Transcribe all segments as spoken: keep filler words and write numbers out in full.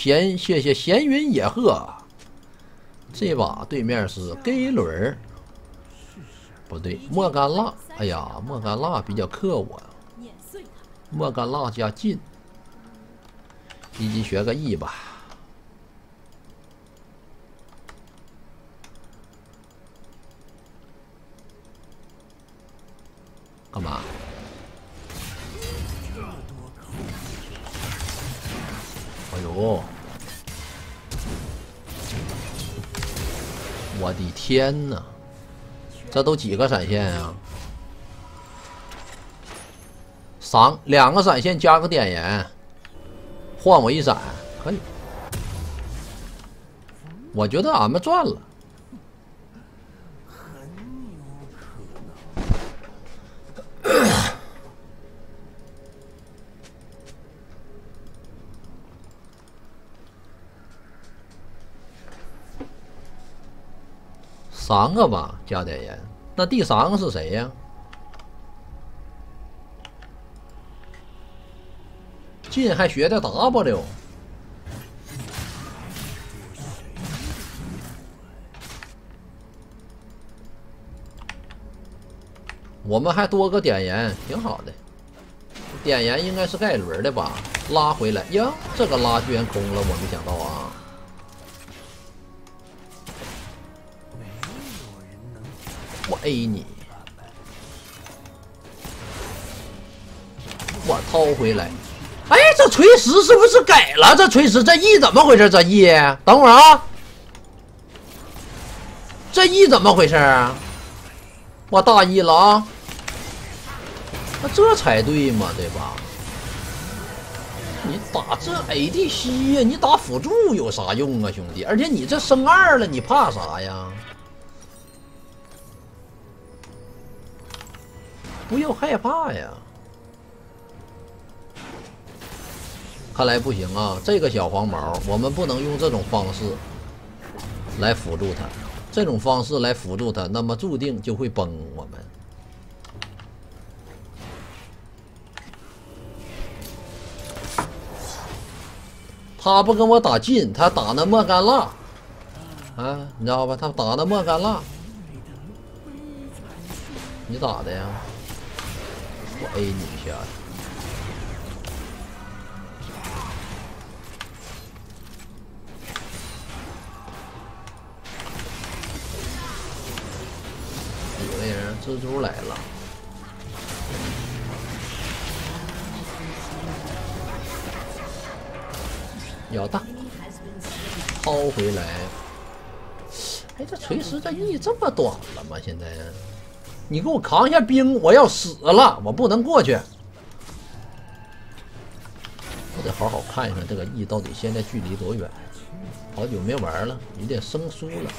闲，谢谢闲云野鹤。这把对面是给伦儿，不对，莫甘娜。哎呀，莫甘娜比较克我。莫甘娜加进，一级学个 E 吧。干嘛？哎呦！我的天哪！这都几个闪现啊？闪两个闪现加个点燃，换我一闪可以。我觉得俺们赚了。三个吧，加点盐。那第三个是谁呀？进还学的 W， 我们还多个点盐，挺好的。点盐应该是盖伦的吧？拉回来呀，这个拉居然空了，我没想到啊！我 A 你，我掏回来。哎，这锤石是不是改了？这锤石这 E 怎么回事？这 E 等会儿啊，这 E 怎么回事啊？我大意了啊！那这才对嘛，对吧？你打这 A D C 呀，你打辅助有啥用啊，兄弟？而且你这升二了，你怕啥呀？不要害怕呀！看来不行啊，这个小黄毛，我们不能用这种方式来辅助他。这种方式来辅助他，那么注定就会崩我们。他不跟我打近，他打那莫甘娜啊，你知道吧？他打那莫甘娜，你咋的呀？我 A 你一下。有个人蜘蛛来了，咬大，掏回来。哎，这锤石这 E 这么短了吗？现在？你给我扛一下兵，我要死了，我不能过去。我得好好看一看这个 E 到底现在距离多远。好久没玩了，有点生疏了。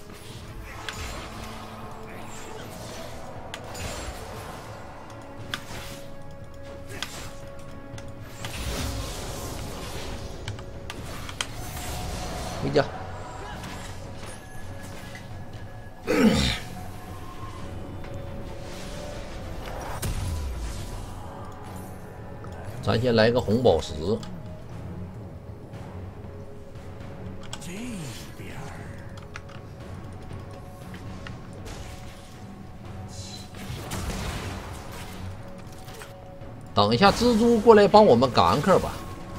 回家。咱先来个红宝石。这边等一下，蜘蛛过来帮我们gank吧。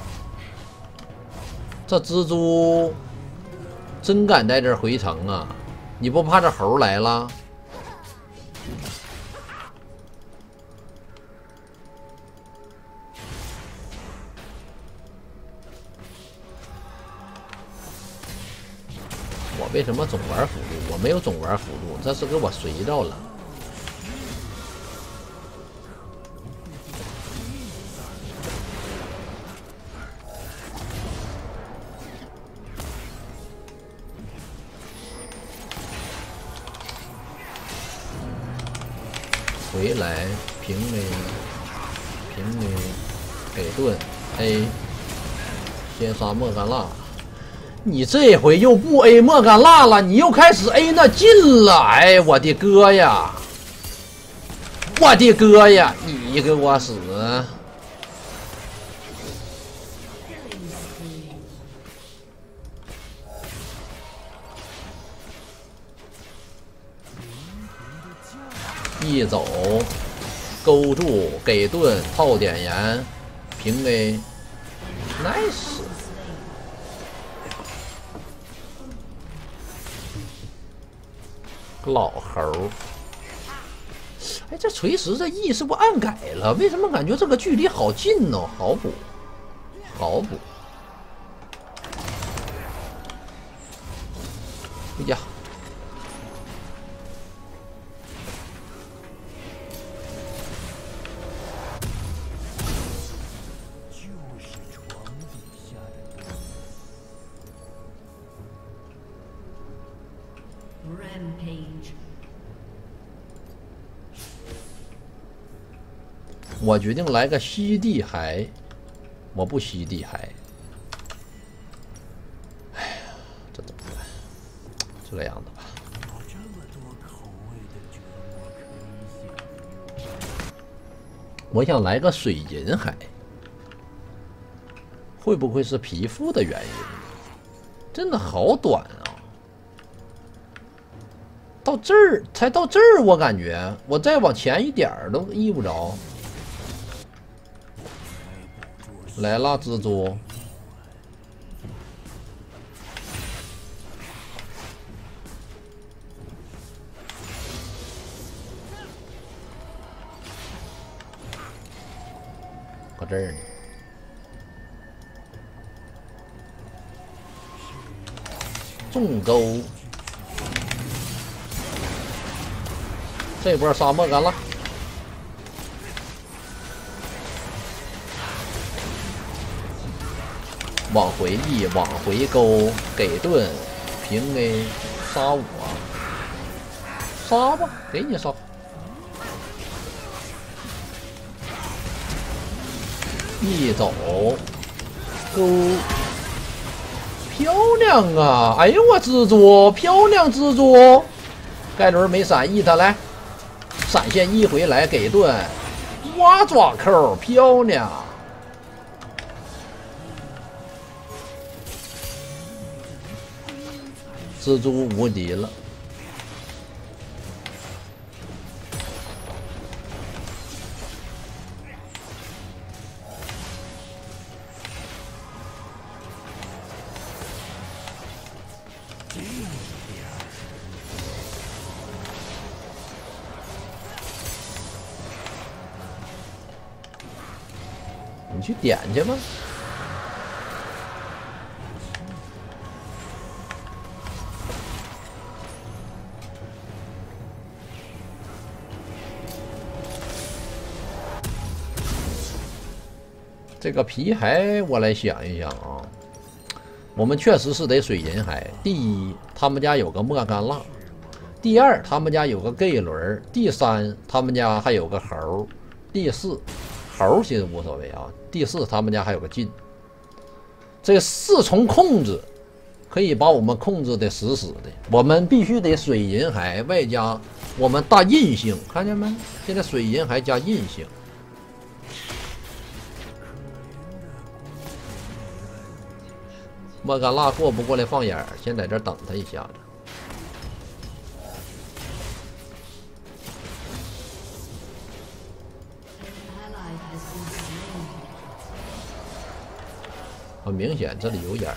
这蜘蛛真敢在这儿回城啊！你不怕这猴来了？我为什么总玩辅助？我没有总玩辅助，这是给我随着了。回来平 A， 平 A， 给盾 A， 先杀莫甘娜。你这回又不 A 莫甘娜了，你又开始 A 那进了。哎，我的哥呀！我的哥呀！你给我死！ 一走，勾住，给盾，炮点燃，平 A，nice。老猴，哎，这锤石这 E 是不暗改了？为什么感觉这个距离好近呢？好补，好补。回家。我决定来个吸地海，我不吸地海。哎呀，这怎么办？这个样子吧。我想来个水银海，会不会是皮肤的原因？真的好短啊！到这儿才到这儿，我感觉我再往前一点儿都依不着。来啦，蜘蛛！搁这儿呢。重钩。这波沙漠干了。往回 E， 往回勾，给盾，平 A， 杀我，杀吧，给你杀。一走，勾，漂亮啊！哎呦我蜘蛛，漂亮蜘蛛！盖伦没闪 E 他来，闪现 E 回来给盾，挖爪扣，漂亮！蜘蛛无敌了，你去点去吧。这个皮海，我来想一想啊，我们确实是得水银海。第一，他们家有个莫甘辣；第二，他们家有个盖伦；第三，他们家还有个猴；第四，猴其实无所谓啊；第四，他们家还有个劲。这四重控制可以把我们控制的死死的。我们必须得水银海，外加我们大印性，看见没？现在水银海加印性。莫甘辣过不过来放眼儿，先在这儿等他一下子。很明显，这里有眼儿。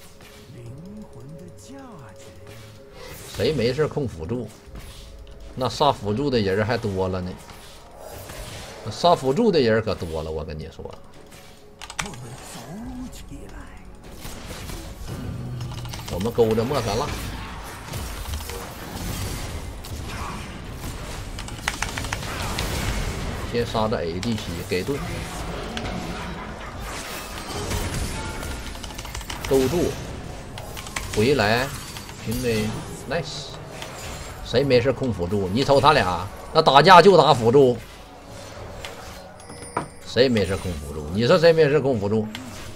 谁没事控辅助？那杀辅助的人还多了呢。杀辅助的人可多了，我跟你说。我们勾着莫甘辣，先杀这 A D 七给盾，勾住，回来平 A nice。谁没事控辅助？你瞅他俩，那打架就打辅助，谁没事控辅助？你说谁没事控辅助？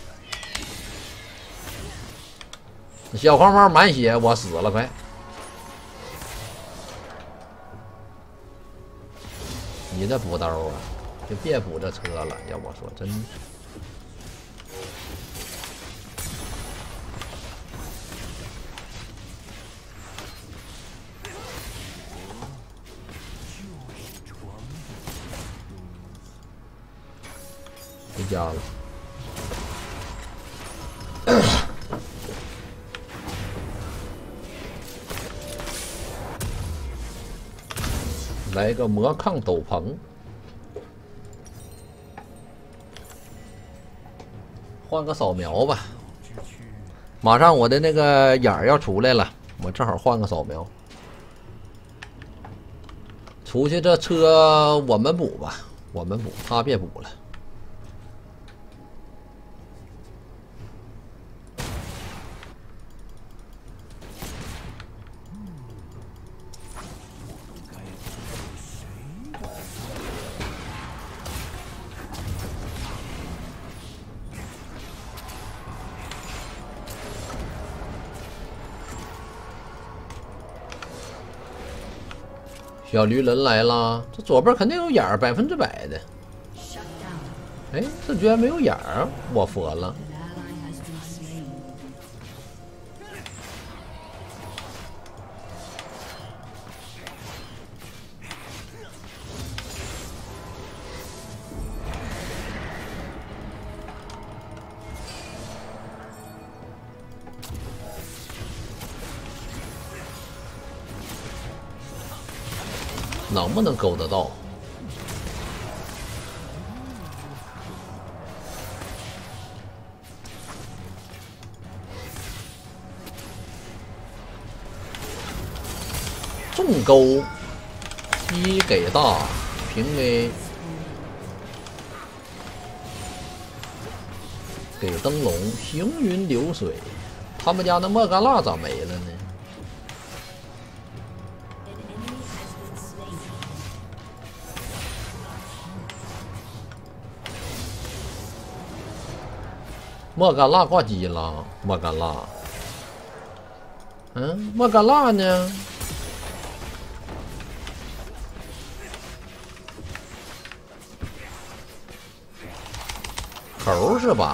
小黄猫满血，我死了，快！你这补刀啊，就别补这车了。要我说，真。 家了。来个魔抗斗篷，换个扫描吧。马上我的那个眼儿要出来了，我正好换个扫描。出去这车我们补吧，我们补，他别补了。小驴人来了，这左边肯定有眼儿，百分之百的。哎，这居然没有眼儿，我佛了！能不能勾得到？重勾，一给大，平 A， 给灯笼，行云流水。他们家那莫甘娜咋没了呢？莫甘娜挂机了，莫甘娜。嗯，莫甘娜呢？猴是吧？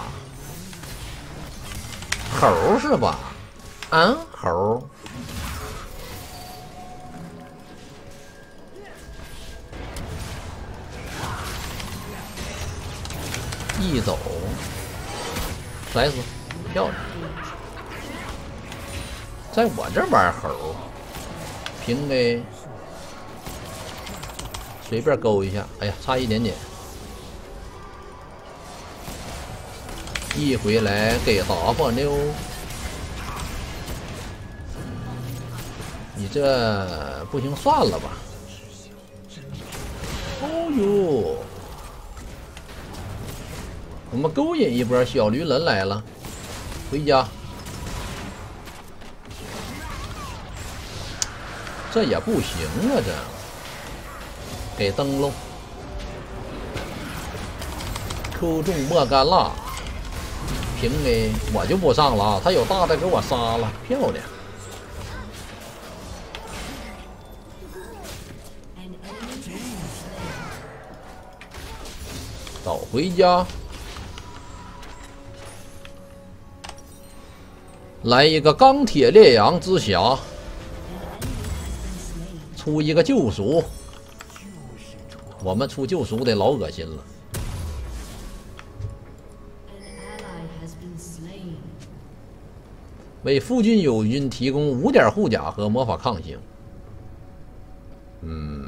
猴是吧？嗯，猴。一走。甩死，漂亮！在我这玩猴，平 A， 随便勾一下。哎呀，差一点点。一回来给 W 妞，你这不行，算了吧。哦呦！我们勾引一波，小驴人来了，回家。这也不行啊，这给灯笼，扣中莫甘娜，平 A， 我就不上了啊，他有大的给我杀了，漂亮。早回家。来一个钢铁烈阳之侠，出一个救赎，我们出救赎得老恶心了。为附近友军提供五点护甲和魔法抗性。嗯，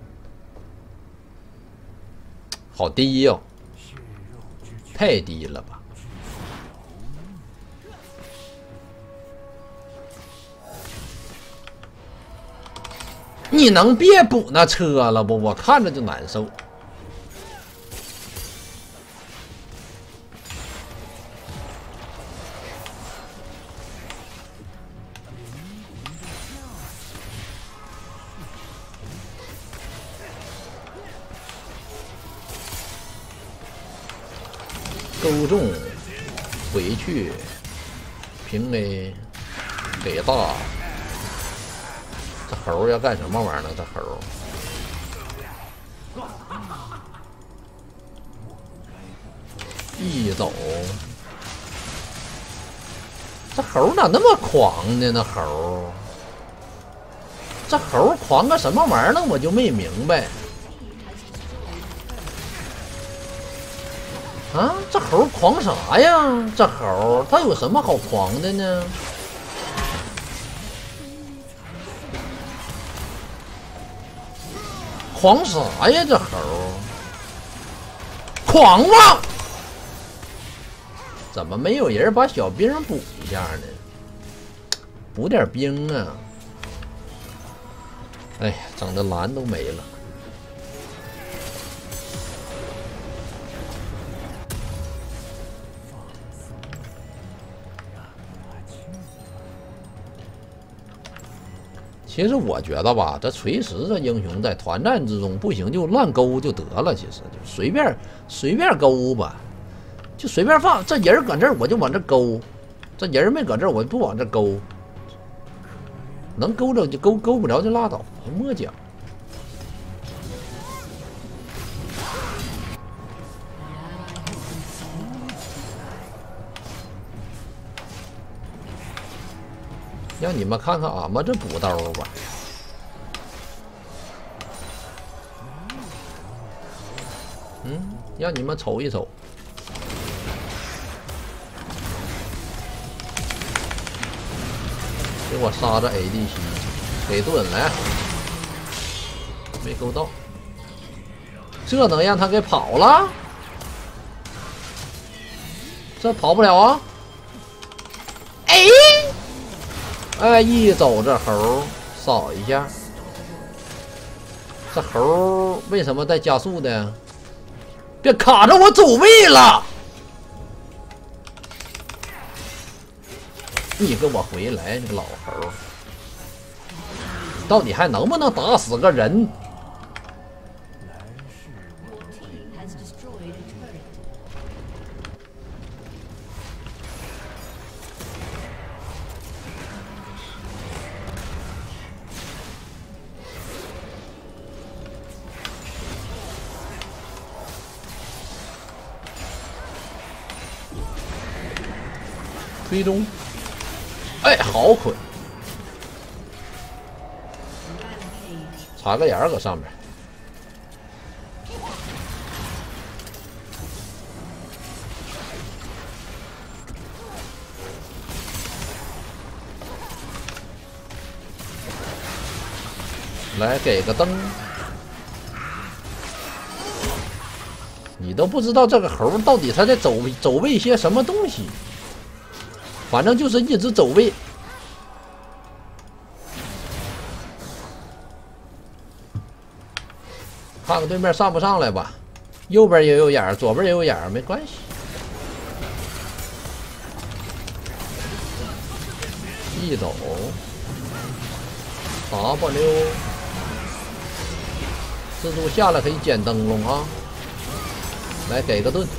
好低哟、哦，太低了吧。你能别补那车了不？我看着就难受。勾中，回去，平 A， 给大。这猴要干什么玩意儿呢？这猴一走，这猴咋那么狂呢？那猴，这猴狂个什么玩意儿呢？我就没明白。 啊，这猴狂啥呀？这猴它有什么好狂的呢？狂啥呀？这猴狂妄！怎么没有人把小兵补一下呢？补点兵啊！哎呀，整的蓝都没了。 其实我觉得吧，这锤石这英雄在团战之中不行就乱勾就得了，其实就随便随便勾吧，就随便放。这人搁这儿我就往这勾，这人没搁这儿我不往这勾，能勾着就勾，勾不着就拉倒，摸奖。让你们看看俺们这补刀吧。嗯，让你们瞅一瞅。给我杀这 A D C， 给盾来，没勾到，这能让他给跑了？这跑不了啊！哎。 哎，一走这猴扫一下，这猴为什么带加速的？别卡着我走位了！你给我回来，这个老猴，到底还能不能打死个人？追踪，哎，好捆，插个眼儿搁上面，来给个灯，你都不知道这个猴到底他在走走位些什么东西。 反正就是一直走位，看看对面上不上来吧。右边也有眼儿，左边也有眼儿，没关系。一走 ，W， 蜘蛛下来可以捡灯笼啊，来给个盾。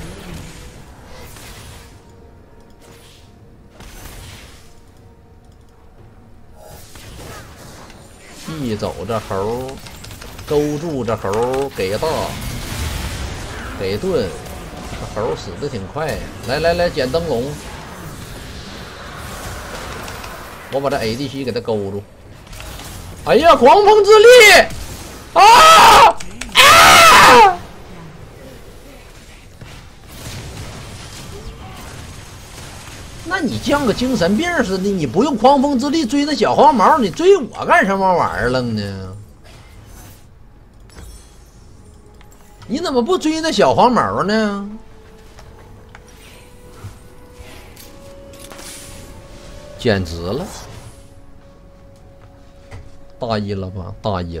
一走这猴，勾住这猴，给大，给盾，这猴死的挺快呀！来来来，捡灯笼，我把这 A D C 给他勾住。哎呀，狂风之力！啊啊！那你像个精神病似的，你不用狂风之力追那小黄毛，你追我干什么玩意儿了呢？你怎么不追那小黄毛呢？简直了，大意了吧？大意了。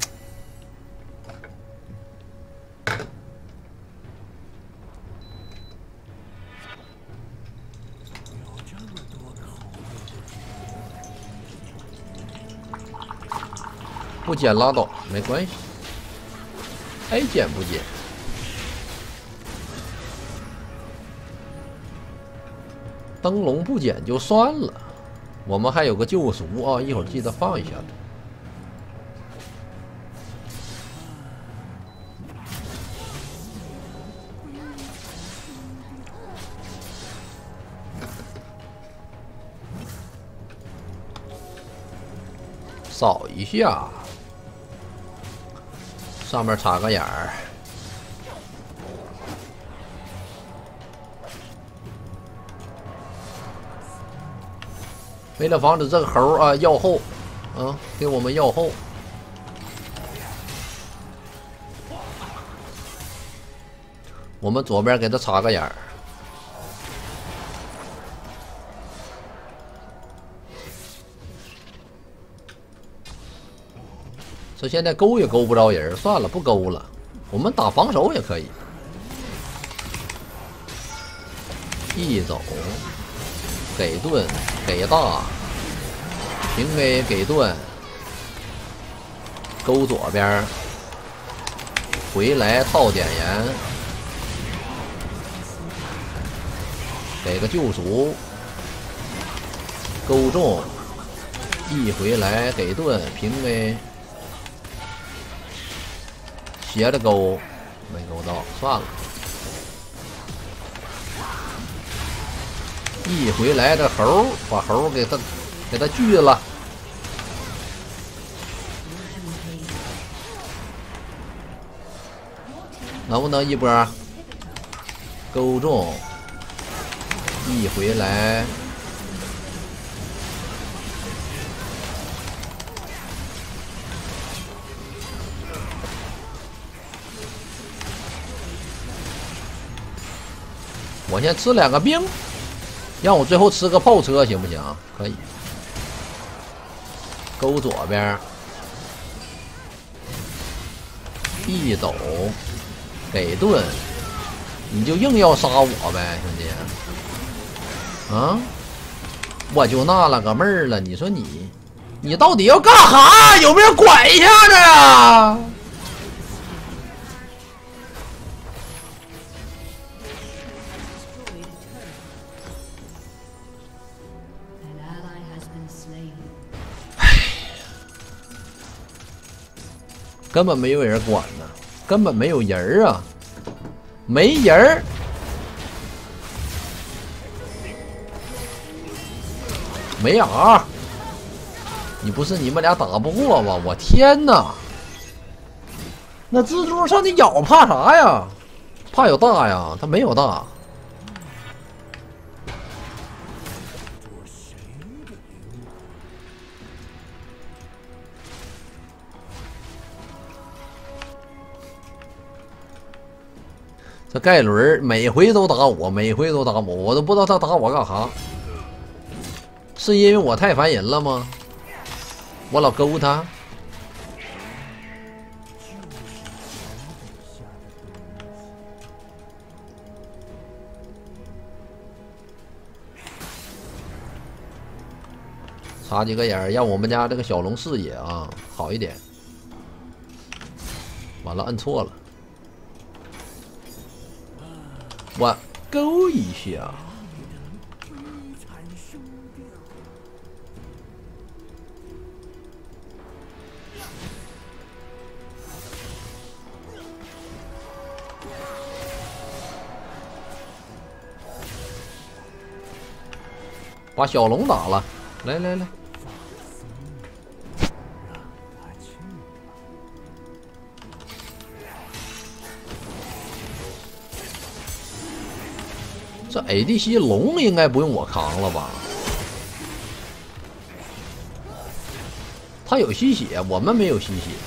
不捡拉倒，没关系。爱捡不捡。灯笼不捡就算了，我们还有个救赎啊，一会儿记得放一下子。扫一下。 上面插个眼儿， 为了防止这个猴啊要后，啊，给我们要后。我们左边给他插个眼儿。这现在勾也勾不着人，算了，不勾了。我们打防守也可以。一走，给盾，给大，平 A 给盾，勾左边，回来套点燃，给个救赎，勾中，一回来给盾，平 A。斜着勾，没勾到，算了。一回来的猴，把猴给他给他锯了。能不能一波勾中？一回来。我先吃两个兵，让我最后吃个炮车行不行？可以。勾左边，一走，给盾，你就硬要杀我呗，兄弟。啊，我就纳了个闷儿了，你说你，你到底要干哈？有没有管一下子啊？根本没有人管呢，根本没有人啊，没人。没 R， 你不是你们俩打不过吗？我天哪！那蜘蛛上去咬怕啥呀？怕有大呀，他没有大。这盖伦每回都打我，每回都打我，我都不知道他打我干啥。是因为我太烦人了吗？我老勾他。插几个眼儿，让我们家这个小龙视野啊好一点。完了，摁错了。我勾一下，把小龙打了，来来来。这 A D C 龙应该不用我扛了吧？他有吸血，我们没有吸血。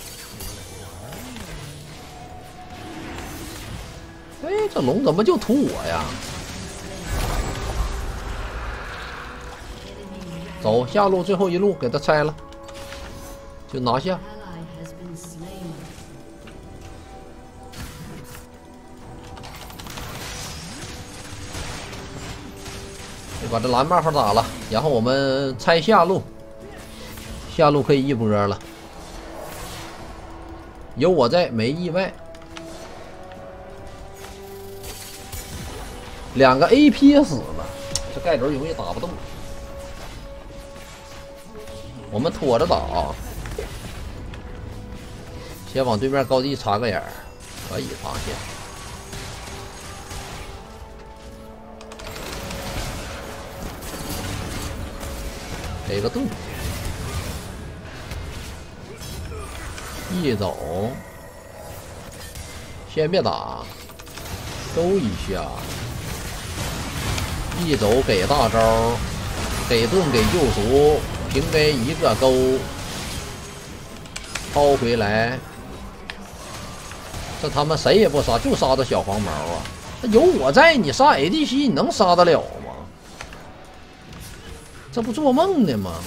哎，这龙怎么就图我呀？走，下路最后一路给他拆了，就拿下。把这蓝 buff 打了，然后我们拆下路，下路可以一波了。有我在，没意外。两个 A P 死了，这盖伦容易打不动。我们拖着打啊，先往对面高地插个眼儿，可以发现。给个盾，一走，先别打，勾一下，一走给大招， 给盾给救赎，平 A 一个勾，抛回来。这他妈谁也不杀，就杀的小黄毛啊！有我在，你杀 A D C 你能杀得了吗？这不做梦呢吗？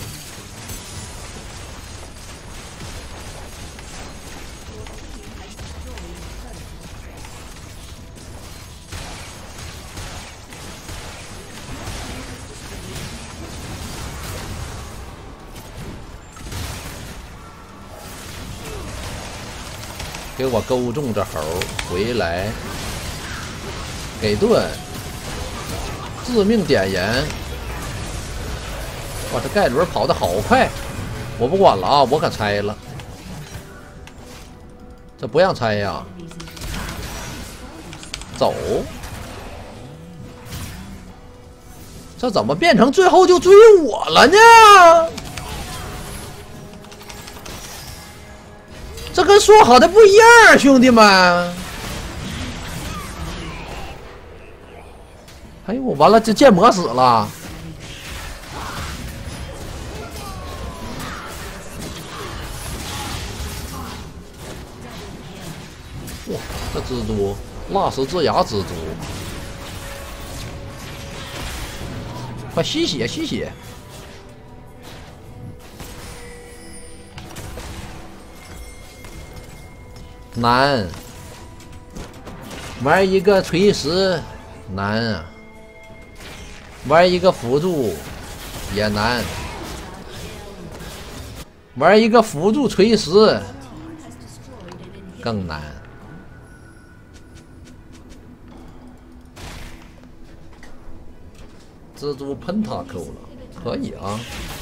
给我勾中这猴回来，给盾，致命点燃。哇，这盖伦跑得好快！我不管了啊，我可拆了。这不让拆呀！走。这怎么变成最后就追我了呢？这跟说好的不一样，兄弟们！哎呦，我完了，这剑魔死了！哇，这蜘蛛，蜡石之牙蜘蛛，快吸血吸血！难，玩一个锤石难啊，玩一个辅助也难，玩一个辅助锤石更难。蜘蛛喷塔扣了，可以啊。